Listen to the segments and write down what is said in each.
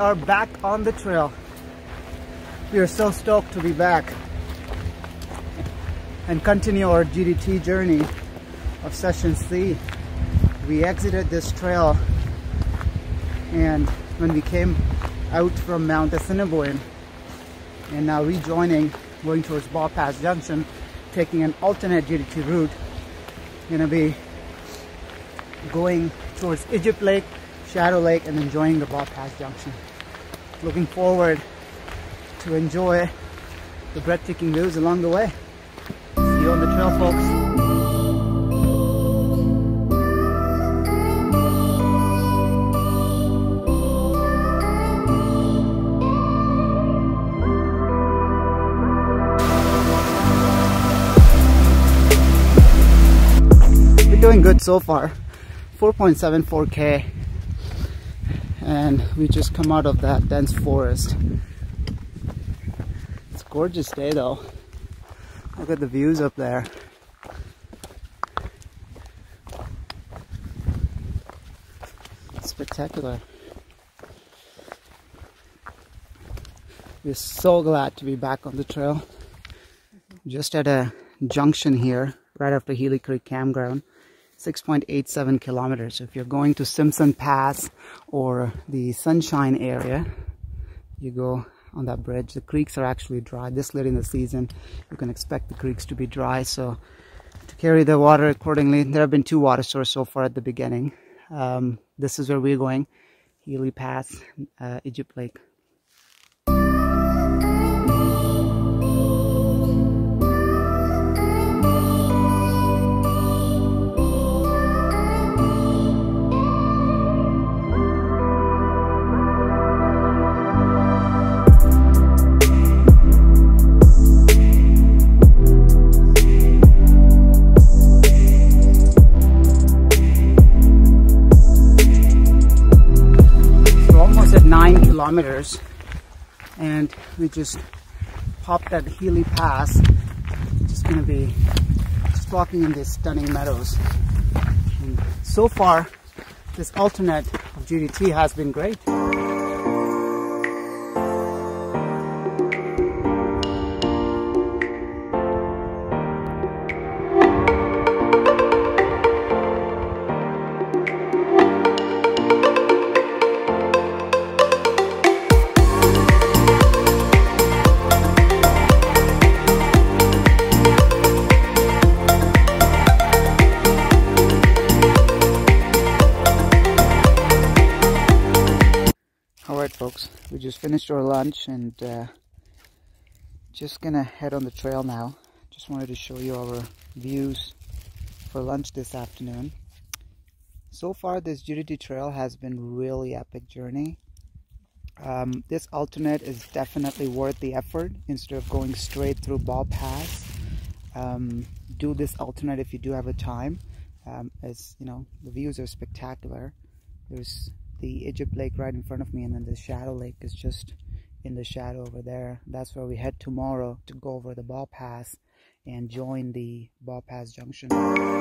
are back on the trail. We are so stoked to be back and continue our GDT journey of Session C. We exited this trail, and when we came out from Mount Assiniboine and now rejoining, going towards Ball Pass Junction, taking an alternate GDT route, gonna be going towards Egypt Lake, Shadow Lake, and enjoying the Ball Pass Junction. Looking forward to enjoy the breathtaking views along the way. See you on the trail, folks. Doing good so far. 4.74k, and we just come out of that dense forest. It's a gorgeous day though. Look at the views up there. It's spectacular. We're so glad to be back on the trail. Just at a junction here, right after Pharaoh Creek campground. 6.87 kilometers. So if you're going to Simpson Pass or the Sunshine area, you go on that bridge. The creeks are actually dry. This late in the season, you can expect the creeks to be dry. So to carry the water accordingly, there have been 2 water sources so far at the beginning. This is where we're going, Healy Pass, Egypt Lake. Kilometers, and we just popped at Healy Pass. Just gonna be just walking in these stunning meadows, and so far this alternate of GDT has been great. Alright folks, we just finished our lunch and just gonna head on the trail now. Just wanted to show you our views for lunch this afternoon. So far this GDT trail has been really epic journey. This alternate is definitely worth the effort. Instead of going straight through Ball Pass, do this alternate if you do have a time. As you know, the views are spectacular. There's the Egypt Lake right in front of me, and then the Shadow Lake is just in the shadow over there. That's where we head tomorrow to go over the Ball Pass and join the Ball Pass Junction.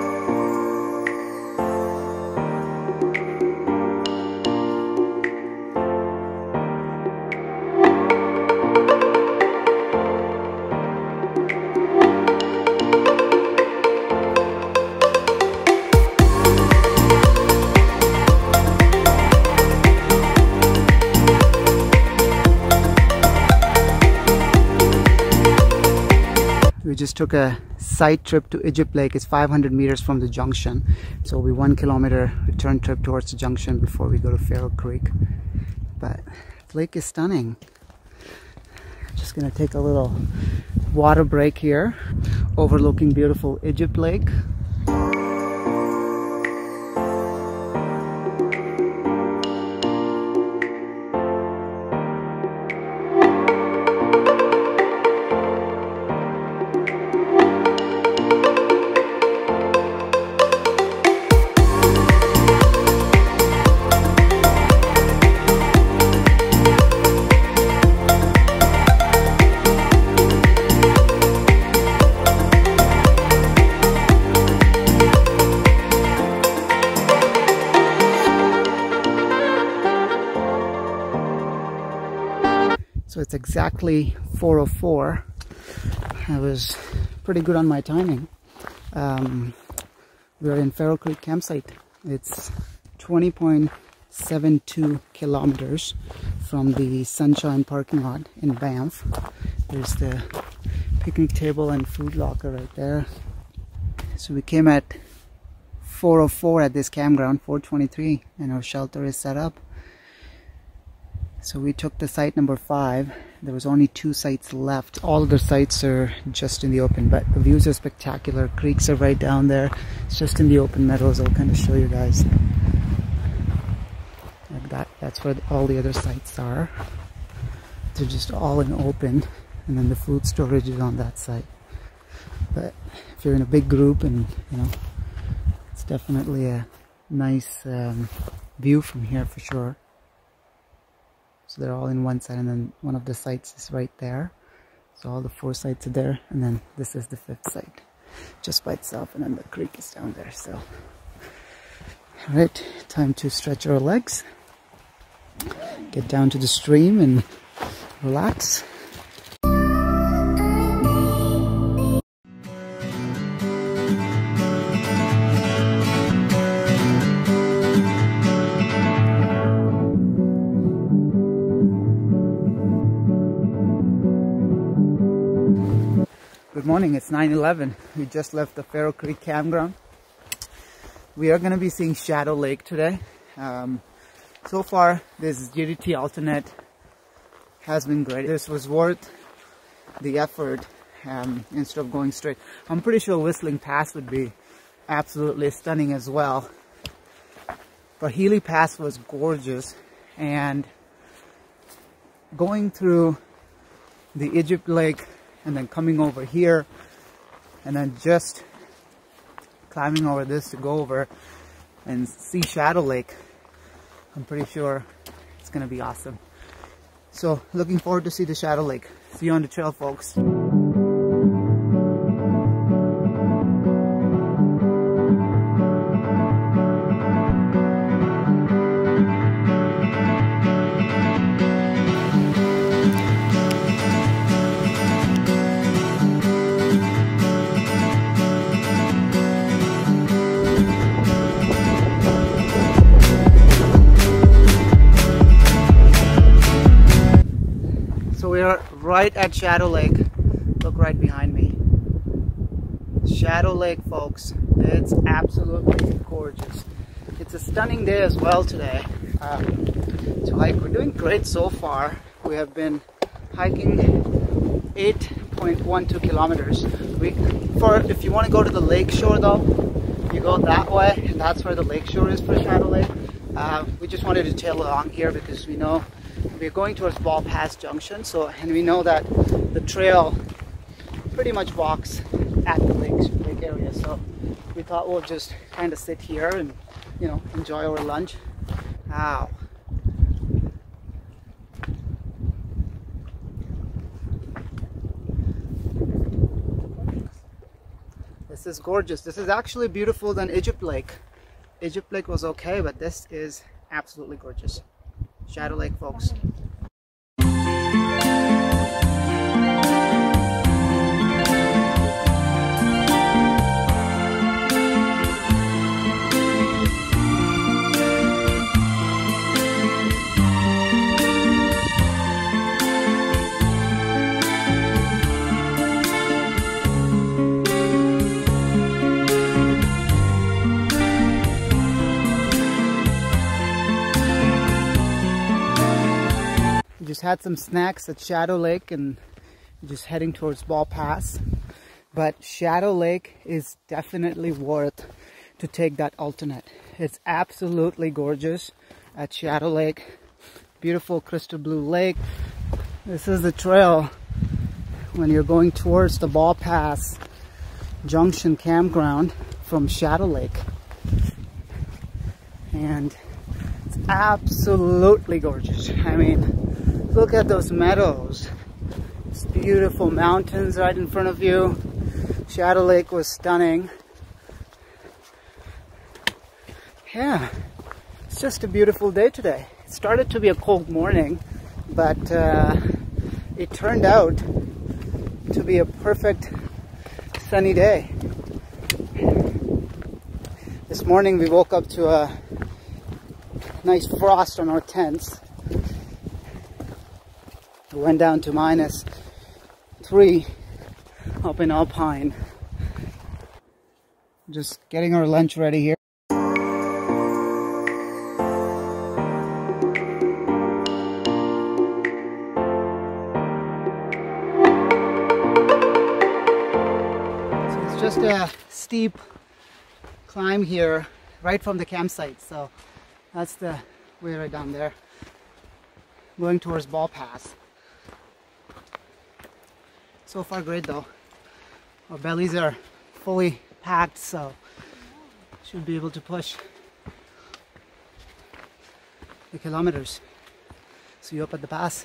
We just took a side trip to Egypt Lake. It's 500 meters from the junction. So it'll be 1 kilometer return trip towards the junction before we go to Pharaoh Creek. But the lake is stunning. Just gonna take a little water break here, overlooking beautiful Egypt Lake. So it's exactly 4:04. I was pretty good on my timing. We're in Pharaoh Creek campsite. It's 20.72 kilometers from the Sunshine parking lot in Banff. There's the picnic table and food locker right there. So we came at 4:04 at this campground, 4:23, and our shelter is set up. So we took the site number 5. There was only 2 sites left. All other sites are just in the open, but the views are spectacular. Creeks are right down there. It's just in the open meadows. I'll kind of show you guys. Like that. That's where all the other sites are. They're just all in open, and then the food storage is on that site. But if you're in a big group, and you know, it's definitely a nice view from here for sure. So they're all in one side, and then one of the sites is right there. So all the 4 sites are there, and then this is the 5th site just by itself, and then the creek is down there. So alright, time to stretch our legs, get down to the stream and relax. Good morning, it's 9:11. We just left the Pharaoh Creek campground. We are going to be seeing Shadow Lake today. So far, this GDT alternate has been great. This was worth the effort instead of going straight. I'm pretty sure Whistling Pass would be absolutely stunning as well. But Healy Pass was gorgeous, and going through the Egypt Lake and then coming over here and then just climbing over this to go over and see Shadow Lake, I'm pretty sure it's gonna be awesome. So looking forward to see the Shadow Lake. See you on the trail, folks. So we are right at Shadow Lake. Look right behind me. Shadow Lake, folks. It's absolutely gorgeous. It's a stunning day as well today. To hike. We're doing great so far. We have been hiking 8.12 kilometers. If you want to go to the lake shore though, you go that way, and that's where the lake shore is for Shadow Lake. We just wanted to tail along here because we know we're going towards Ball Pass Junction, and we know that the trail pretty much walks at the lake area. So we thought we'll just kind of sit here and, you know, enjoy our lunch. Wow. This is gorgeous. This is actually beautiful than Egypt Lake. Egypt Lake was okay, but this is absolutely gorgeous. Shadow Lake, folks. Just had some snacks at Shadow Lake and just heading towards Ball Pass. But Shadow Lake is definitely worth to take that alternate. It's absolutely gorgeous at Shadow Lake. Beautiful crystal blue lake. This is the trail when you're going towards the Ball Pass Junction campground from Shadow Lake. And it's absolutely gorgeous. I mean, look at those meadows. It's beautiful mountains right in front of you. Shadow Lake was stunning. Yeah, it's just a beautiful day today. It started to be a cold morning, but it turned out to be a perfect sunny day. This morning we woke up to a nice frost on our tents. It went down to -3 up in Alpine. Just getting our lunch ready here. So it's just a steep climb here right from the campsite. So that's the way right down there. Going towards Ball Pass. So far great though. Our bellies are fully packed, so should be able to push the kilometers. See you up at the pass.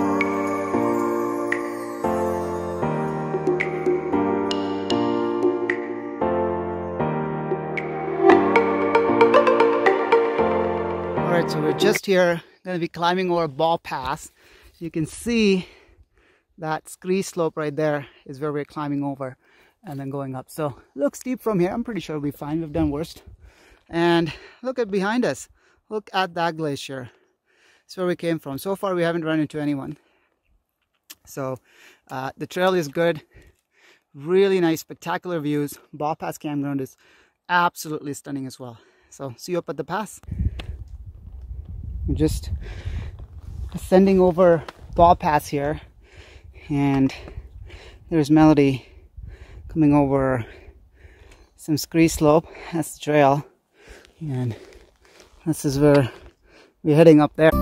Alright, so we're just here, going to be climbing over Ball Pass. You can see that scree slope right there is where we're climbing over and then going up. So looks steep from here. I'm pretty sure we'll be fine. We've done worse. And look at behind us. Look at that glacier. That's where we came from. So far we haven't run into anyone. So the trail is good. Really nice, spectacular views. Ball Pass campground is absolutely stunning as well. So see you up at the pass. I'm just ascending over Ball Pass here. And there's Melody coming over some scree slope. That's the trail, and this is where we're heading up there.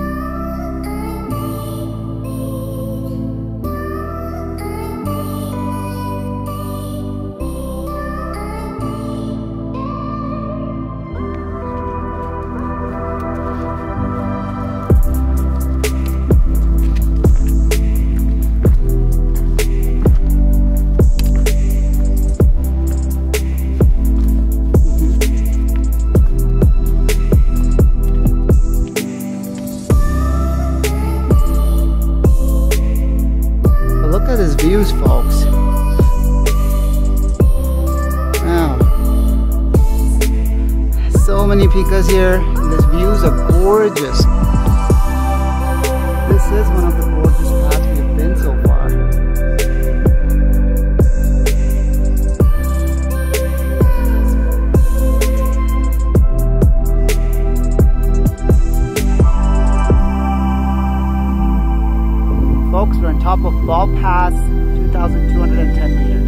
Views, folks. Wow. So many picas here. These views are gorgeous. This is one of the gorgeous paths we've been so far. Folks, we're on top of Ball Pass, 2,210 meters.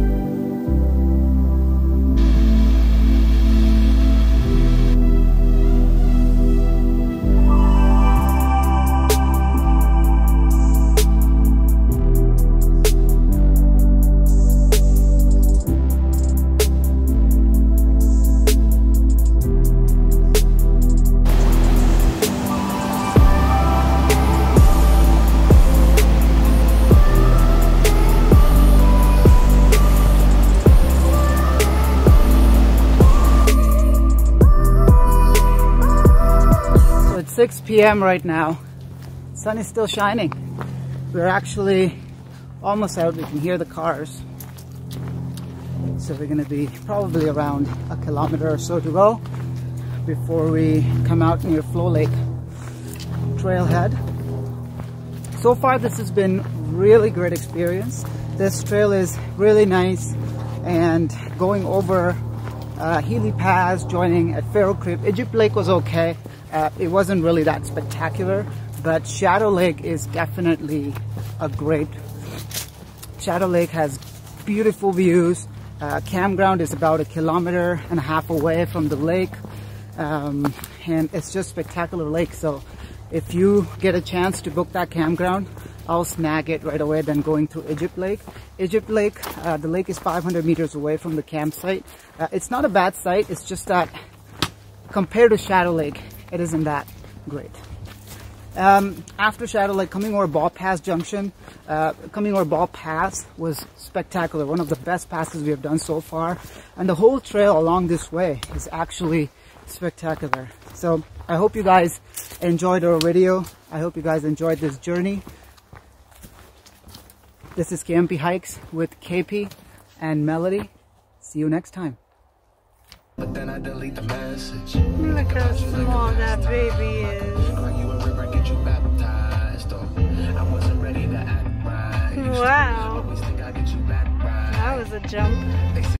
It's 6 p.m. right now. Sun is still shining. We're actually almost out. We can hear the cars. So we're going to be probably around a kilometer or so to go before we come out near Flow Lake trailhead. So far this has been really great experience. This trail is really nice, and going over Healy Pass, joining at Pharaoh Creek. Egypt Lake was okay. It wasn't really that spectacular, but Shadow Lake is definitely a great. Shadow Lake has beautiful views. Campground is about 1.5 kilometers away from the lake, and it's just spectacular lake. So if you get a chance to book that campground, I'll snag it right away than going to Egypt Lake. Egypt Lake, the lake is 500 meters away from the campsite. It's not a bad site, it's just that compared to Shadow Lake, it isn't that great. After Shadow Lake, coming over Ball Pass Junction, coming over Ball Pass was spectacular. One of the best passes we have done so far. And the whole trail along this way is actually spectacular. So I hope you guys enjoyed our video. I hope you guys enjoyed this journey. This is KMP Hikes with KP and Melody. See you next time. But then I delete the message. Look how small that baby is. Wow. That was a jump.